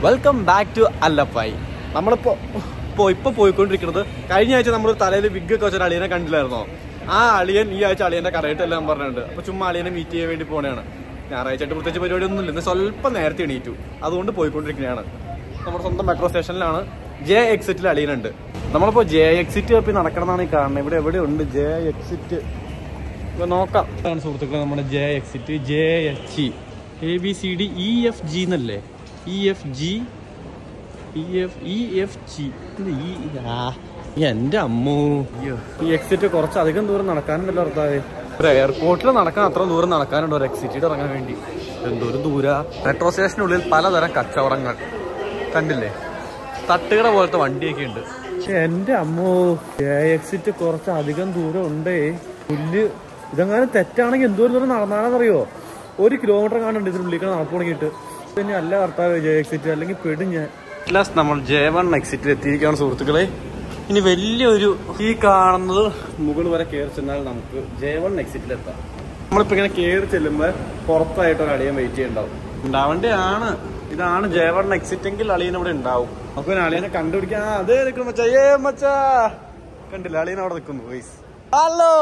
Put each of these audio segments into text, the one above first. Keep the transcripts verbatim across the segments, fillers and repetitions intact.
Welcome back to അല്ലപ്പായി. നമ്മളിപ്പോൾ ഇപ്പോൾ ഇപ്പോൾ പോയിക്കൊണ്ടിരിക്കുന്നത് കഴിഞ്ഞ ആഴ്ച നമ്മൾ തലയിൽ വിഗ് ഒക്കെ വെച്ചൊരു അളിയനെ കണ്ടില്ലായിരുന്നോ? ആ അളിയൻ ഈ ആഴ്ച അളിയൻ്റെ കടയിട്ടെല്ലാം പറഞ്ഞിട്ടുണ്ട്. അപ്പോൾ ചുമ്മാ അളിയനെ മീറ്റ് ചെയ്യാൻ വേണ്ടി പോകണതാണ്. ഞായറാഴ്ചയായിട്ട് പ്രത്യേകിച്ച് പരിപാടിയൊന്നുമില്ല, ഇന്ന് സ്വല്പം നേരത്തെ എണീറ്റു, അതുകൊണ്ട് പോയിക്കൊണ്ടിരിക്കുന്നതാണ്. നമ്മുടെ സ്വന്തം മെട്രോ സ്റ്റേഷനിലാണ്. ജെ എക്സിറ്റിൽ അളിയനുണ്ട്. നമ്മളിപ്പോൾ ജെ എക്സിറ്റ് തപ്പി നടക്കണമെന്നാണ് ഈ കാണുന്നത്. ഇവിടെ എവിടെയുണ്ട് ജെ എക്സിറ്റ്? ഇപ്പോൾ നോക്കാം. അതാണ് സുഹൃത്തുക്കളെ നമ്മുടെ J exit. J H E A B C D E F G എന്നല്ലേ? E F G E F E F G എൻ്റെ അമ്മോ. ഈ എക്സിറ്റ് കുറച്ചധികം ദൂരം നടക്കാനുണ്ടല്ലോ ഭർത്താവേ. ഒരു എയർപോർട്ടിൽ നടക്കാൻ അത്ര ദൂരം നടക്കാനുണ്ടോ ഒരു എക്സിറ്റിൽ ഇറങ്ങാൻ വേണ്ടി? എന്തോരം ദൂര. മെട്രോ സ്റ്റേഷനുള്ളിൽ പലതരം കച്ചവടങ്ങൾ കണ്ടില്ലേ? തട്ടുകട പോലത്തെ വണ്ടിയൊക്കെ ഉണ്ട്. പക്ഷെ എൻ്റെ അമ്മോ, എക്സിറ്റ് കുറച്ച് അധികം ദൂരം ഉണ്ടേ. പുല്ല് ഇതെങ്ങാനും തെറ്റാണെങ്കിൽ എന്തോരം ദൂരം നടന്നാണെന്നറിയോ? ഒരു കിലോമീറ്റർ കാണുന്നുണ്ട് ഇതിനുള്ളിൽ നടപ്പുണങ്ങിയിട്ട്. പിന്നെ അല്ല ഭർത്താവ് ജെ എക്സിറ്റ്, അല്ലെങ്കിൽ പെടും ഞാൻ. ലാസ്റ്റ് നമ്മൾ ജെ വൺ എക്സിറ്റിൽ എത്തിയിരിക്കുകയാണ് സുഹൃത്തുക്കളെ. ഇനി വലിയൊരു ഈ കാണുന്നത് മുകൾ വരെ കയറി ചെന്നാൽ നമുക്ക് ജെ വൺ എക്സിറ്റിലെത്താം. നമ്മളിപ്പോൾ ഇങ്ങനെ കയറി ചെല്ലുമ്പോൾ പുറത്തായിട്ട് ഒരു അളിയൻ വെയിറ്റ് ചെയ്യുന്നുണ്ടാവും. ഉണ്ടാവേണ്ടതാണ്. ഇതാണ് ജെ വൺ എക്സിറ്റ് എങ്കിൽ അളിയൻ ഇവിടെ ഉണ്ടാവും. നമുക്ക് അളിയനെ കണ്ടുപിടിക്കാൻ. അതേ നിൽക്കുന്നു മച്ചാ. ഏ മച്ചാ കണ്ടില്ല, അളിയൻ അവിടെ നിൽക്കുന്നു. വൈസ് ഹലോ,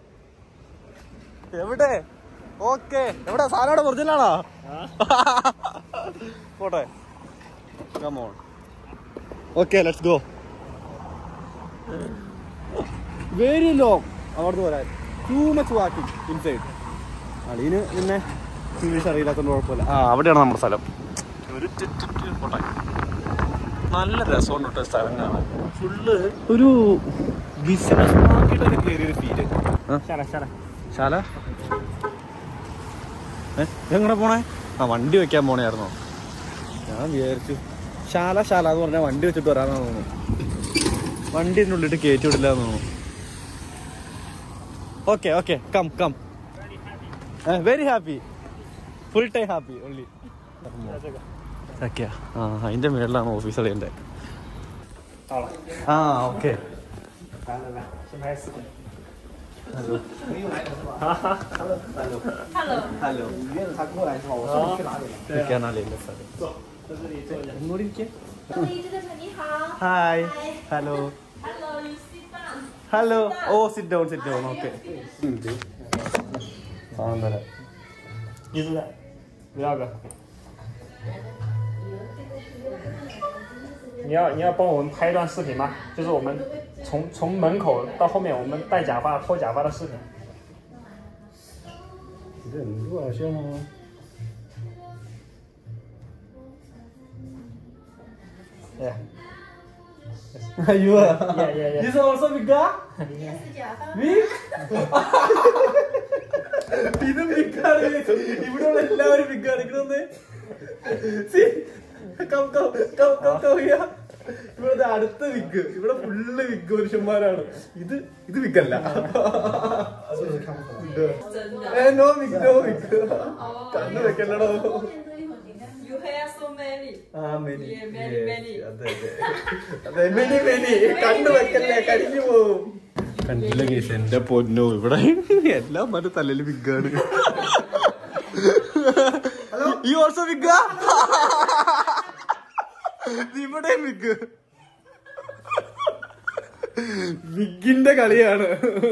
എവിടെ? ഓക്കെ, എവിടെ സാധനം? അവിടെ ഒറിജിനലാണോ? പോട്ടെ, come on. Okay, let's go. Very long. അവിടുന്ന് വരാൻ too much walking inside. അളിയന് പിന്നെ ഇംഗ്ലീഷ് അറിയില്ലാത്തതുകൊണ്ട് കുഴപ്പമില്ല. ആ, അവിടെയാണ് നമ്മുടെ സ്ഥലം. ഒരു പോട്ടെ. നല്ല രസമുണ്ട് കേട്ടോ സ്ഥലം കാണാൻ. ഫുള്ള് ഒരു ബിസിനസ് മാർക്കറ്റൊക്കെ കയറിയൊരു ഫീല്. ശാല എങ്ങനെ പോണേ? ആ, വണ്ടി വെക്കാൻ പോണേയായിരുന്നോ? ഞാൻ വിചാരിച്ചു ശാല ശാല എന്ന് പറഞ്ഞാൽ വണ്ടി വെച്ചിട്ട് വരാമെന്ന് തോന്നുന്നു. വണ്ടി ഇതിനുള്ളിട്ട് കയറ്റി വിടില്ല എന്ന് തോന്നുന്നു. Okay okay, come come. Very happy, full time happy only. ഓക്കെയാ? ആ, അതിൻ്റെ മേളിലാണ് ഓഫീസ് അറിയണ്ടേ. ആ, okay. Hello. Hello. Hello. Hello. 他过来的话，我是去哪里了？你在哪里了？坐，在这里坐一下。我这边。这个你好。Hi. Hello. Hello. You sit down. Hello. Oh, sit down, sit down. Okay. 嗯，对。好的。你是在？不要个。你要你要帮我们拍一段视频吗？就是我们从从门口到后面，我们戴假发、脱假发的视频。这很多好像哦。Yeah. Are you? Yeah, yeah, yeah. This is also big guy? Yes, big. ഇതും ബിഗാണ്. ഇവിടെയുള്ള എല്ലാവരും ബിഗാണ്. ഇങ്ങനെ ഇവിടെ അടുത്ത wig, ഇവിടെ full wig പുരുഷന്മാരാണ്. ഇത് ഇത് വിഗല്ല. No wig, no wig. കണ്ണു വെക്കല്ലടോ. അതെ, മെനി മെനി. കണ്ണു വെക്കല്ലേ, കരിഞ്ഞു പോവും. കണ്ടില്ല കേസ്, എന്റെ പൊന്നോ. ഇവിടെ എല്ലാം മറ്റേ തലയിൽ വിഗാണ്. You also big? ഇവിടെ വിഗ്. വിഗിന്റെ കളിയാണ്.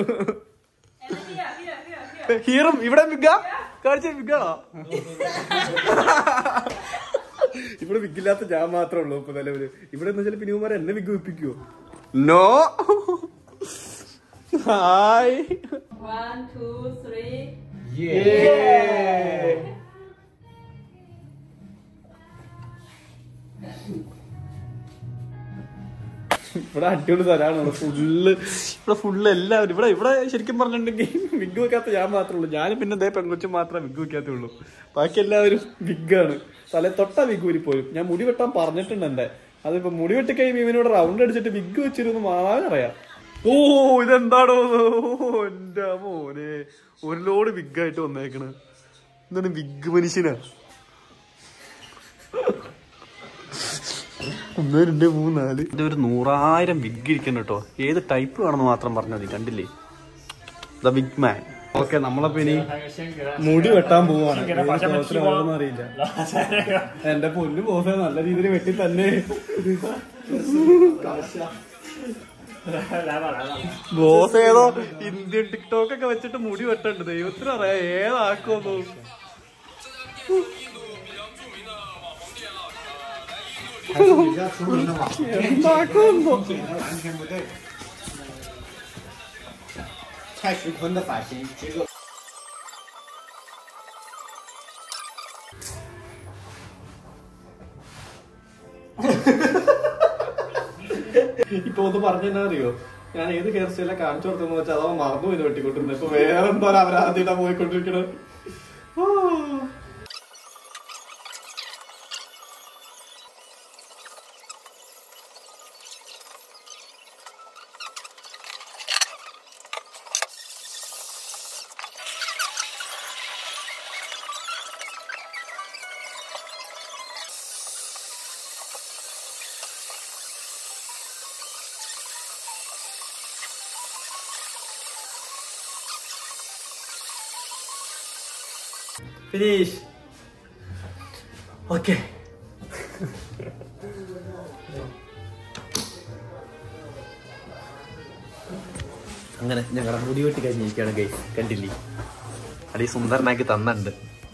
ഹീറും ഇവിടെ വിഗ കാണിച്ച വിഗാണോ? ഇവിടെ വിഗില്ലാത്ത ഞാൻ മാത്രമേ ഉള്ളൂ ഇപ്പൊ നിലവില്. ഇവിടെ എന്ന് വെച്ചാൽ പിന്നുമാരെ എന്നെ വിഗ് വെപ്പിക്കുവോ? No. Hi. One, two, three. Yeah. ഇവിടെ അടിപൊളി സ്ഥലമാണ്. ഫുള്ള് ഇവിടെ ഫുള്ള് എല്ലാവരും ഇവിടെ ഇവിടെ ശരിക്കും പറഞ്ഞിട്ടുണ്ടെങ്കിൽ വിഗ് വെക്കാത്ത ഞാൻ മാത്രമേ ഉള്ളൂ. ഞാനും പിന്നെ ഇതേ പെൺകൊച്ചും മാത്രമേ വിഗ് വെക്കാത്തേ ഉള്ളൂ. ബാക്കി എല്ലാവരും വിഗാണ്. തല തൊട്ട വിഗ് ഊരി പോലും. ഞാൻ മുടി വെട്ടാൻ പറഞ്ഞിട്ടുണ്ട് എന്റെ. അതിപ്പോ മുടി വെട്ടി കഴിയുമ്പോൾ ഇവനോട് റൗണ്ട് അടിച്ചിട്ട് വിഗ് വെച്ചിരുന്നു മാറാനറിയാം. ഓ, ഇതെന്താണോ? എന്റെ മോനെ, ഒരു ലോഡ് വിഗായിട്ട് വന്നേക്കണ്. എന്താണ് വിഗ് മനുഷ്യനാ? ഒന്ന് രണ്ട് മൂന്ന് നാല്. ഇത് ഒരു നൂറായിരം വിഗ് ഇരിക്കുന്നു കേട്ടോ. ഏത് ടൈപ്പ് വേണമെന്ന് മാത്രം പറഞ്ഞാൽ മതി. കണ്ടില്ലേ? The wig man. ഓക്കെ, നമ്മളപ്പോ ഇനി മുടി വെട്ടാൻ പോവാണ്. അറിയില്ല, എന്റെ പൊന്നു ബോസേ, നല്ല രീതിയിൽ വെട്ടി തന്നെ. ബോസ് ഏതോ ഇന്ത്യൻ ടിക്ടോക്ക് ഒക്കെ വെച്ചിട്ട് മുടി വെട്ടണ്ട്. ദൈവത്തിന് അറിയാം ഏതാക്കുമോ. എന്താക്കുമോ蔡徐坤的发型，这个ഇപ്പൊ ഒന്ന് പറഞ്ഞാ അറിയോ, ഞാൻ ഏത് ഹെയർ സ്റ്റൈലാ കാണിച്ചു കൊടുത്തെന്ന് വെച്ചാൽ അതോ മറന്നു പോയി വെട്ടിക്കൊണ്ടിരുന്നത്. ഇപ്പൊ വേറെ എന്തോ അവരാദ്യമായിട്ടാ പോയിക്കൊണ്ടിരിക്കണത്. Finish. Okay. അങ്ങനെ ഞങ്ങളുടെ മുടി വെട്ടി കഴിഞ്ഞിരിക്കുകയാണ് ഗൈസ്. കണ്ടില്ലേ, അടി സുന്ദരനാക്കി തന്നുണ്ട്.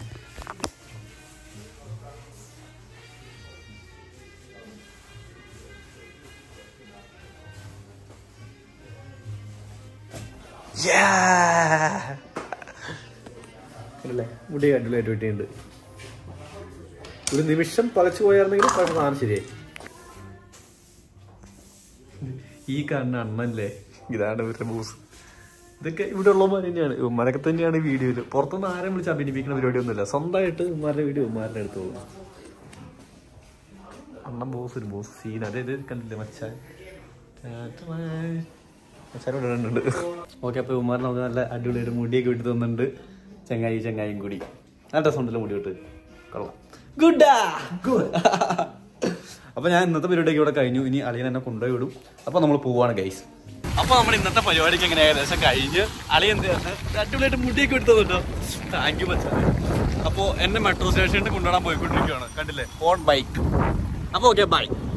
അല്ലേ, മുടി അടിപൊളിയായിട്ട് വെട്ടിയുണ്ട്. ഒരു നിമിഷം പതച്ചു പോയായിരുന്നെങ്കിൽ സാധനം ശരിയായി. ഈ കാണുന്ന അണ്ണല്ലേ, ഇതാണ് ഇവരുടെ ബൂസ്. ഇതൊക്കെ ഇവിടെ ഉള്ളമാർ തന്നെയാണ്. ഉമ്മാരൊക്കെ തന്നെയാണ് വീഡിയോയിൽ. പുറത്തുനിന്ന് ആരും വിളിച്ച് അഭിനയിപ്പിക്കുന്ന പരിപാടിയൊന്നുമില്ല. സ്വന്തമായിട്ട് ഉമ്മാരുടെ വീഡിയോ ഉമ്മാരുടെ അടുത്ത് പോകും. അണ്ണൻ ബോസ് ഒരു ബോസ് സീൻ. അതായത് കണ്ടില്ലേ മച്ചാൻ മച്ചാൻ ഇടുന്നുണ്ട്. ഓക്കെ, അപ്പൊ ഉമ്മാർ നമുക്ക് നല്ല അടിപൊളിയായിട്ട് മുടിയൊക്കെ വിട്ട് തന്നിട്ടുണ്ട്. ചങ്ങായി ചങ്ങായും കൂടി നല്ല രസമുണ്ടല്ലോ മുടി വിട്ട്. കൊള്ളാം, ഗുഡാ ഗുഡ്. അപ്പൊ ഞാൻ ഇന്നത്തെ പരിപാടിയൊക്കെ ഇവിടെ കഴിഞ്ഞു. ഇനി അളിയൻ എന്നെ കൊണ്ടുപോയി വിടും. അപ്പൊ നമ്മൾ പോവാണ് ഗൈസ്. അപ്പൊ നമ്മുടെ ഇന്നത്തെ പരിപാടിക്ക് എങ്ങനെ ഏകദേശം കഴിഞ്ഞ് അളിയൻ അടിപൊളിയായിട്ട് മുടിയൊക്കെ എടുത്തത് കേട്ടോ. താങ്ക് യു മച്ചാ. അപ്പൊ എന്നെ മെട്രോ സ്റ്റേഷനിൽ കൊണ്ടുപോകാൻ പോയിക്കൊണ്ടിരിക്കുകയാണ്. കണ്ടില്ലേ, ഓൺ ബൈക്ക്. അപ്പൊ ഓക്കെ, ബൈ.